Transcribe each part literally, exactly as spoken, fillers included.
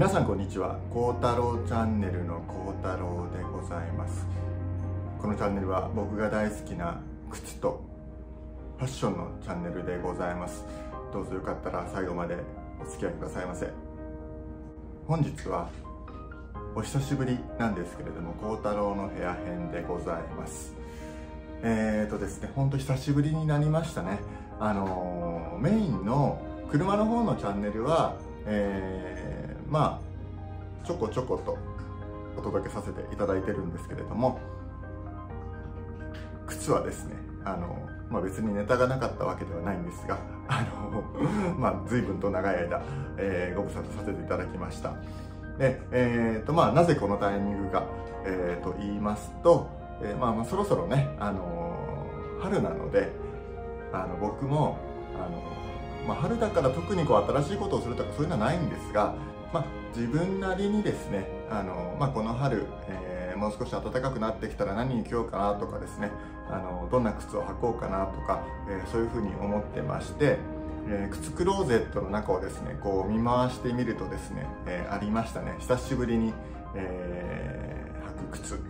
皆さんこんにちは。幸太郎チャンネルの幸太郎でございます。このチャンネルは僕が大好きな靴とファッションのチャンネルでございます。どうぞよかったら最後までお付き合いくださいませ。本日はお久しぶりなんですけれども、幸太郎の部屋編でございます。えーとですね、ほんと久しぶりになりましたね。あのー、メインの車の方のチャンネルは、えー、まあちょこちょことお届けさせていただいてるんですけれども、靴はですね、あの、まあ、別にネタがなかったわけではないんですが、あの、まあ、随分と長い間、えー、ご無沙汰させていただきました。で、えーと、まあ、なぜこのタイミングか、えーと言いますと、えー、まあ、まあ、そろそろね、あのー、春なので、あの、僕も、あの、まあ、春だから特にこう新しいことをするとかそういうのはないんですが、まあ、自分なりにですね、あの、まあ、この春、えー、もう少し暖かくなってきたら何に着ようかなとかですね、あのどんな靴を履こうかなとか、えー、そういうふうに思ってまして、えー、靴クローゼットの中をですねこう見回してみるとですね、えー、ありましたね。久しぶりに、えー、履く靴、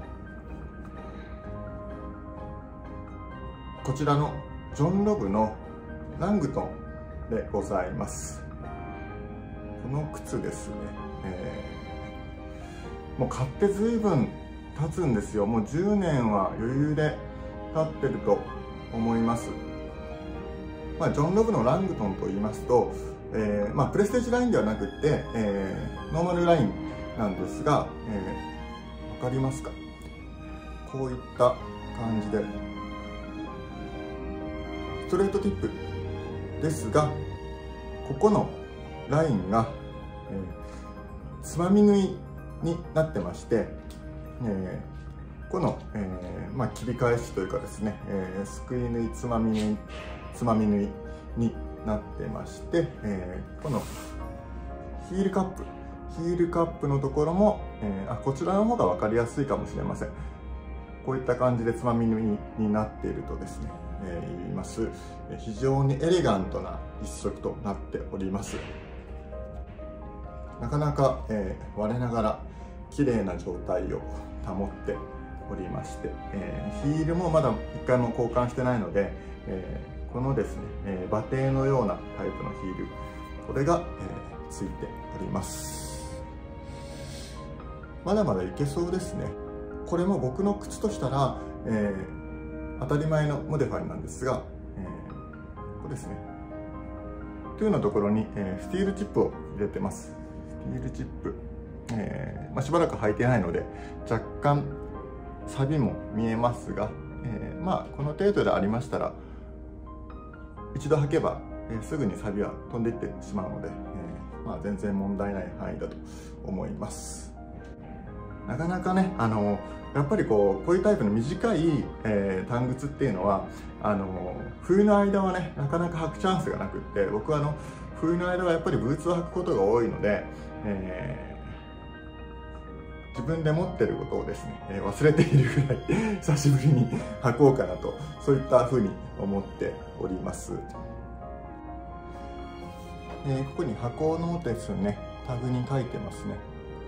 こちらのジョン・ロブのラングトンでございます。この靴ですね、えー、もう買って随分経つんですよ。もうじゅうねんは余裕で経ってると思います。まあ、ジョン・ロブのラングトンと言いますと、えーまあ、プレステージラインではなくて、えー、ノーマルラインなんですが、えー、分かりますか？こういった感じでストレートティップですが、ここのラインが、えー、つまみ縫いになってまして、えー、この、えーまあ、切り返しというかですね、えー、すくい縫いつまみ縫いつまみ縫いになってまして、えー、このヒールカップヒールカップのところも、えー、あこちらの方が分かりやすいかもしれません。こういった感じでつまみ縫いになっているとですね、えー、言います非常にエレガントな一足となっております。なかなか、えー、我ながら綺麗な状態を保っておりまして、えー、ヒールもまだ一回も交換してないので、えー、このですね、えー、馬蹄のようなタイプのヒール、これが、えー、ついております。まだまだいけそうですね。これも僕の靴としたら、えー、当たり前のモデファイなんですが、えー、これですねというのところに、えー、スティールチップを入れてます。スティールチップ、えーまあ、しばらく履いてないので若干錆も見えますが、えー、まあこの程度でありましたら一度履けば、えー、すぐに錆は飛んでいってしまうので、えーまあ、全然問題ない範囲だと思います。なかなかね、あのやっぱりこうこういうタイプの短い、えー、短靴っていうのはあの冬の間はねなかなか履くチャンスがなくって、僕はあの冬の間はやっぱりブーツを履くことが多いので、えー、自分で持ってることをですね、えー、忘れているぐらい久しぶりに履こうかなと、そういったふうに思っております。えー、ここに箱のですねタグに書いてますね。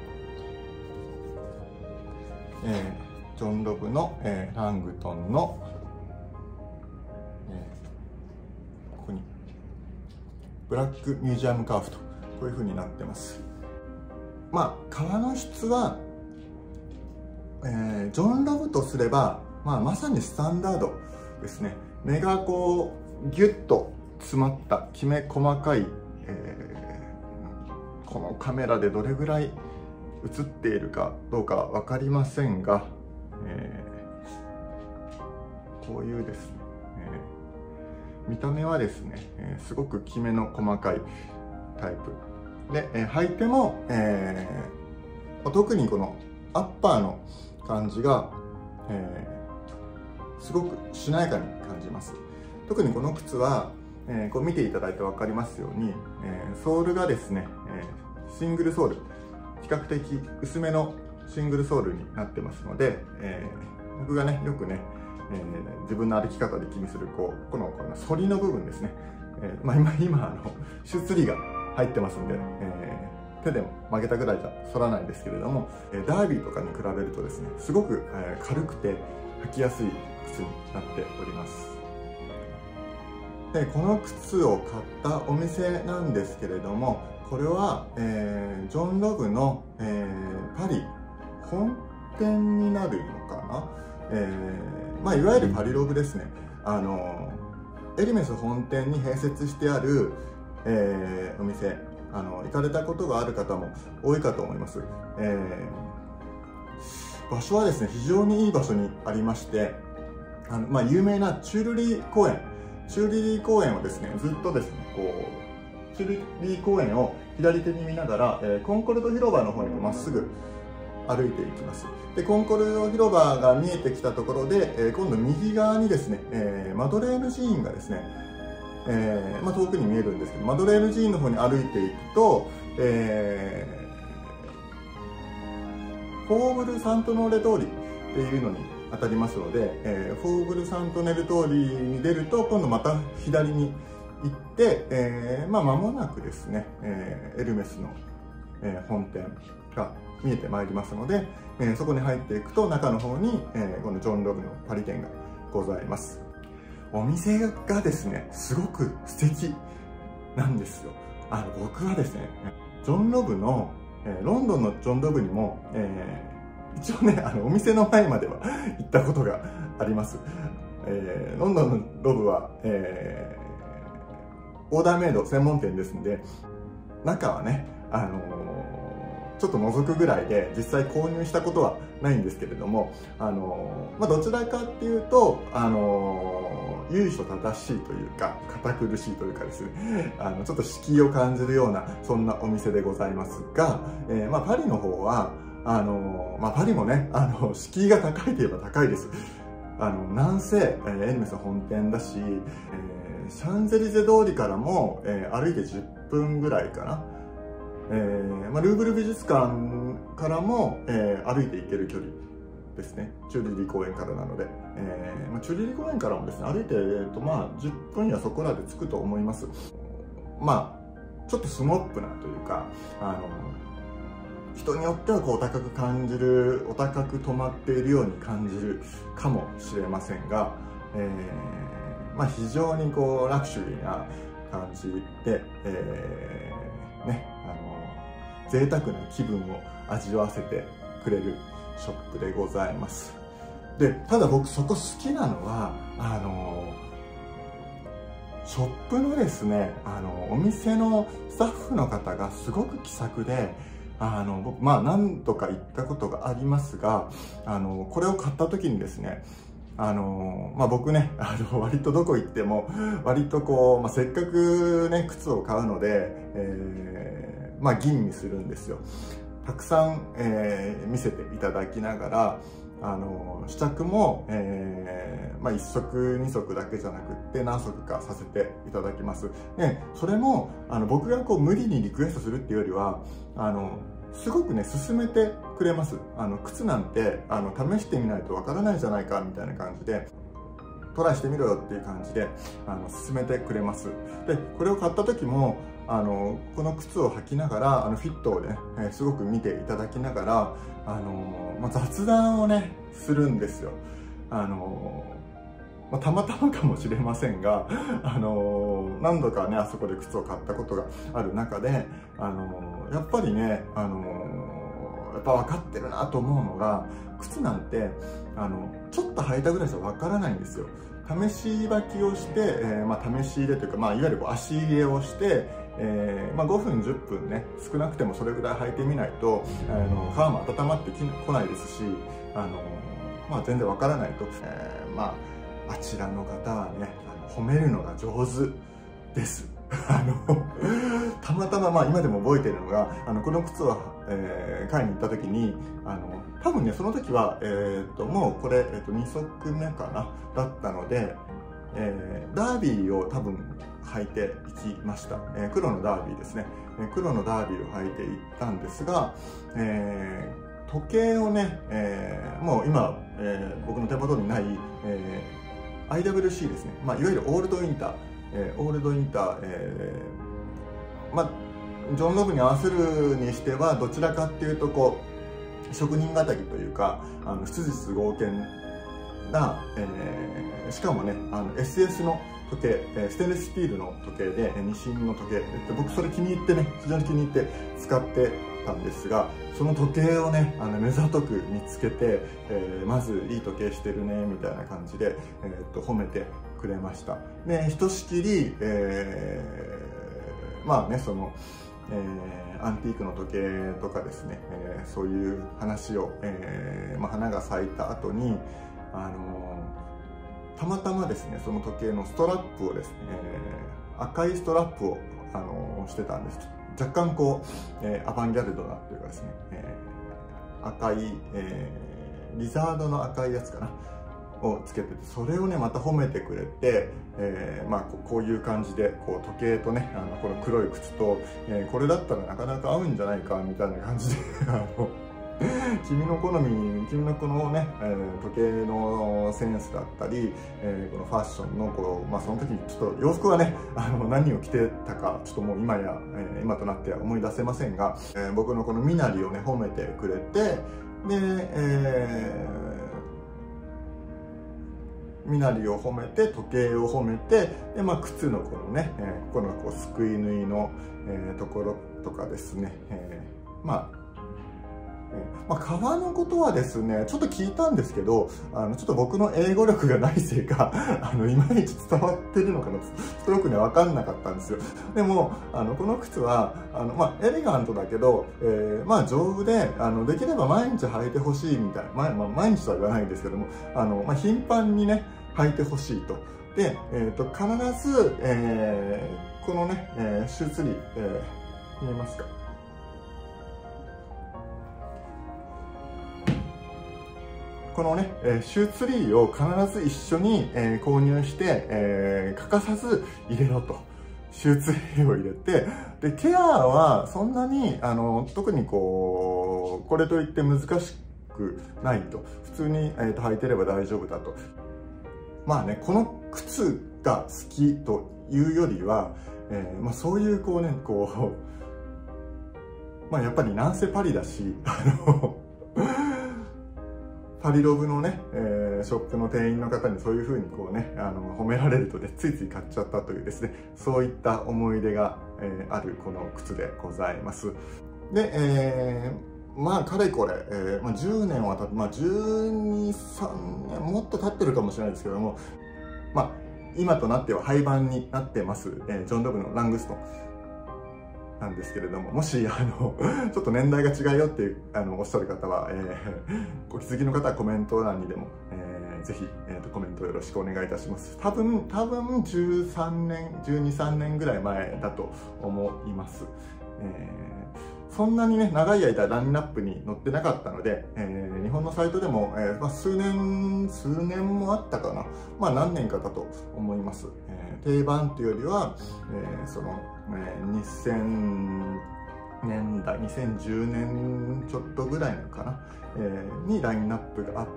えー、ジョン・ロブの、えー、ラングトンの、えー、ここにブラックミュージアムカーフとこういう風になってます。まあ革の質は、えー、ジョン・ロブとすれば、まあ、まさにスタンダードですね。目がこうギュッと詰まったきめ細かい、えー、このカメラでどれぐらい映っているかどうか分かりませんが、えー、こういうですね、えー、見た目はですね、えー、すごくきめの細かいタイプで、えー、履いても、えー、特にこのアッパーの感じが、えー、すごくしなやかに感じます。特にこの靴は、えー、こう見ていただいて分かりますように、えー、ソールがですね、えー、シングルソール、比較的薄めのシングルソールになってますので、えー、僕がねよくね、えー、自分の歩き方で気にするこうこのこの反りの部分ですね、えーまあ、今今あのシューツリーが入ってますんで、えー、 手で曲げたぐらいじゃ反らないんですけれども、ダービーとかに比べるとですね、すごく軽くて履きやすい靴になっております。でこの靴を買ったお店なんですけれども、これは、えー、ジョン・ロブの、えー、パリ本店になるのかな、えーまあ、いわゆるパリロブですね。あのエルメス本店に併設してある、えー、お店、あの行かれたことがある方も多いかと思います。えー、場所はですね、非常にいい場所にありまして、あの、まあ、有名なチュールリー公園チュールリー公園をですね、ずっとですね、こうチュールリー公園を左手に見ながら、えー、コンコルド広場の方にまっすぐ歩いていきます。でコンコルド広場が見えてきたところで、えー、今度右側にですね、えー、マドレーヌ寺院がですね、えーまあ、遠くに見えるんですけど、マドレーヌ寺院の方に歩いていくと、えー、フォーブル・サントノーレ通りっていうのに当たりますので、えー、フォーブル・サントネル通りに出ると今度また左に行って、えー、まあ間もなくですね、えー、エルメスの、えー、本店が見えてまいりますので、えー、そこに入っていくと中の方に、えー、このジョン・ロブのパリ店がございます。お店がですね、すごく素敵なんですよ。あの僕はですね、ジョン・ロブの、えー、ロンドンのジョン・ロブにも、えー一応ね、あのお店の前までは行ったことがあります。えー、ロンドンのロブは、えー、オーダーメイド専門店ですので、中はね、あのー、ちょっと覗くぐらいで実際購入したことはないんですけれども、あのーまあ、どちらかっていうと、あのー、由緒正しいというか堅苦しいというかですね、あのちょっと敷居を感じるようなそんなお店でございますが、えーまあ、パリの方はあのまあ、パリもね、あの敷居が高いといえば高いです。あのなんせ、えー、エルメス本店だし、えー、シャンゼリゼ通りからも、えー、歩いてじゅっぷんぐらいかな、えーまあ、ルーブル美術館からも、えー、歩いて行ける距離ですね。チューリリー公園からなので、えーまあ、チューリリー公園からもですね、歩いて、えーとまあ、じゅっぷんやそこらで着くと思います。まあちょっとスモップなというか、あの人によってはこうお高く感じる、お高く止まっているように感じるかもしれませんが、えーまあ、非常にこうラクシュリーな感じで、えーね、あの贅沢な気分を味わわせてくれるショップでございます。でただ僕そこ好きなのは、あのショップのですね、あのお店のスタッフの方がすごく気さくで、あの僕まあ何度か行ったことがありますが、あのこれを買った時にですね、あのまあ、僕ね、あの割とどこ行っても割とこう、まあ、せっかくね靴を買うので、えー、まあ吟味するんですよ。たくさん、えー、見せていただきながら、あの試着も、えーまあ、いっ足に足だけじゃなくって何足かさせていただきます。でそれもあの僕がこう無理にリクエストするっていうよりは、あのすごくね勧めてくれます。あの靴なんてあの試してみないとわからないじゃないかみたいな感じで、トライしてみろよっていう感じであの勧めてくれます。でこれを買った時もあのこの靴を履きながらあのフィットをね、えー、すごく見ていただきながら、あの、まあ、雑談をねするんですよ。あのまあ、たまたまかもしれませんが、あの何度かねあそこで靴を買ったことがある中で、あのやっぱりね、あのやっぱ分かってるなと思うのが、靴なんてあのちょっと履いたぐらいじゃ分からないんですよ。試し履きをして、えーまあ、試し入れというか、まあ、いわゆるこう足入れをして、えーまあ、ごふんじゅっぷんね、少なくてもそれぐらい履いてみないと、あの皮も温まってこないですし、あの、まあ、全然わからないと、えーまあ、あちらの方はね、あの褒めるのが上手です。あのたまたま、まあ、今でも覚えているのが、あのこの靴を、えー、買いに行った時に、あの多分ねその時は、えー、ともうこれ、えー、とに足目かなだったので、えー、ダービーを多分履いていきました。えー、黒のダービーですね、えー、黒のダービーを履いていったんですが、えー、時計をね、えー、もう今、えー、僕の手元にない、えー、アイダブリューシー ですね、まあ、いわゆるオールドインター、えー、オールドインター、えー、まあジョン・ロブに合わせるにしてはどちらかっていうとこう職人気というか、あの質実剛健な、えー、しかもねあの エスエス の時計、ステンレススチールの時計で二進の時計、僕それ気に入ってね、非常に気に入って使ってたんですが、その時計をねあの目ざとく見つけて、えー、まずいい時計してるねみたいな感じで、えー、っと褒めてくれました。でひとしきり、えー、まあねそのえー、アンティークの時計とかですね、えー、そういう話を、えーまあ、花が咲いた後に、あのー、たまたまですねその時計のストラップをですね、えー、赤いストラップを、あのー、してたんです。若干こう、えー、アバンギャルドなっていうかですね、えー、赤い、えー、リザードの赤いやつかなをつけてて、それをねまた褒めてくれて、えーまあ、こういう感じでこう時計とねあのこの黒い靴と、えー、これだったらなかなか合うんじゃないかみたいな感じであの君の好み、君のこのね、えー、時計のセンスだったり、えー、このファッションのこう、まあ、その時ちょっと洋服はねあの何を着てたかちょっともう今や、えー、今となっては思い出せませんが、えー、僕のこの身なりをね褒めてくれて、で、えー身なりを褒めて時計を褒めて、で、まあ、靴のこのね、えー、ここのこうすくい縫いの、えー、ところとかですね、えー、まあ、えーまあ、革のことはですねちょっと聞いたんですけど、あのちょっと僕の英語力がないせいかあのいまいち伝わってるのかなストロークには分かんなかったんですよ。でもあのこの靴はあの、まあ、エレガントだけど、えー、まあ丈夫であのできれば毎日履いてほしいみたいな、まあ、まあ、毎日とは言わないんですけども、あの、まあ、頻繁にね履いてほしいと。で、えー、と必ず、えー、このね、えー、シューツリー、えー、見えますか？このね、えー、シューツリーを必ず一緒に、えー、購入して、えー、欠かさず入れろと。シューツリーを入れて、で、ケアはそんなに、あの、特にこう、これといって難しくないと。普通に、えー、と履いてれば大丈夫だと。まあね、この靴が好きというよりは、えーまあ、そういうこうね、こう、まあやっぱりなんせパリだし、あの、パリロブのね、えー、ショップの店員の方にそういう風にこうね、あの、褒められるとね、ついつい買っちゃったというですね、そういった思い出が、えー、あるこの靴でございます。で、えーまあ、かれこれ、えーまあ、じゅうねんは経って、まあ、じゅうに、さんねん、もっと経ってるかもしれないですけども、まあ、今となっては廃盤になってます、えー、ジョン・ロブのラングストンなんですけれども、もし、あの、ちょっと年代が違うよっていう、あの、おっしゃる方は、えー、お気づきの方はコメント欄にでも、えー、ぜひ、えーと、コメントよろしくお願いいたします。多分、多分、じゅうさんねん、じゅうに、さんねんぐらい前だと思います。えーそんなにね、長い間ラインナップに載ってなかったので、えー、日本のサイトでも、えーまあ、数年、数年もあったかな。まあ何年かだと思います。えー、定番というよりは、えー、その、えー、にせんねんだい、にせんじゅうねんちょっとぐらいのかな、えー、にラインナップがあった、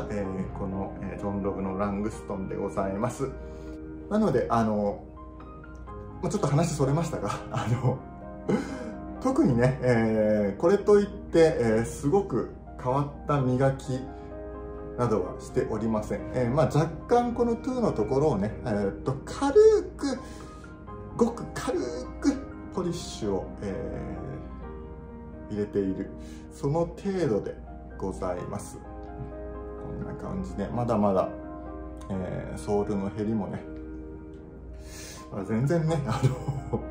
えー、この、えー、ジョン・ロブのラングストンでございます。なので、あの、まあ、ちょっと話それましたが、あの、特にね、えー、これといって、えー、すごく変わった磨きなどはしておりません。えーまあ、若干このトゥーのところをね、えー、っと軽く、ごく軽くポリッシュを、えー、入れている、その程度でございます。こんな感じで、まだまだ、えー、ソールの減りもね、全然ね、あの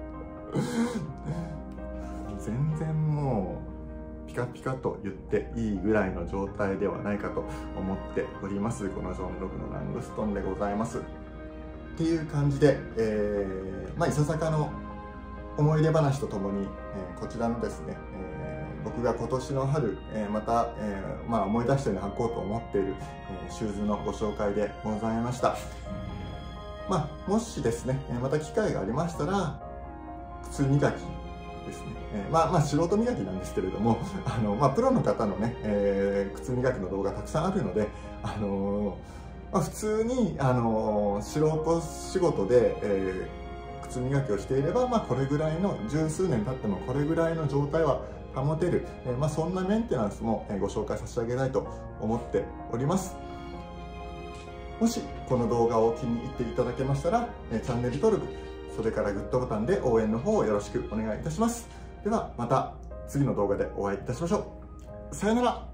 全然もうピカピカと言っていいぐらいの状態ではないかと思っております。このジョン・ロブのラングストンでございます。っていう感じで、えー、まあいささかの思い出話とともに、えー、こちらのですね、えー、僕が今年の春、えー、また、えーまあ、思い出したように履こうと思っている、えー、シューズのご紹介でございました。まあ、もしですね、また機会がありましたら、靴磨きですね。えー、まあ、まあ、素人磨きなんですけれども、あの、まあ、プロの方のね、えー、靴磨きの動画たくさんあるので、あのー、まあ、普通に、あのー、素人仕事で、えー、 靴磨きをしていれば、まあ、これぐらいの十数年経ってもこれぐらいの状態は保てる、えーまあ、そんなメンテナンスもご紹介差し上げたいと思っております。もしこの動画を気に入っていただけましたら、チャンネル登録、それからグッドボタンで応援の方をよろしくお願いいたします。ではまた次の動画でお会いいたしましょう。さよなら。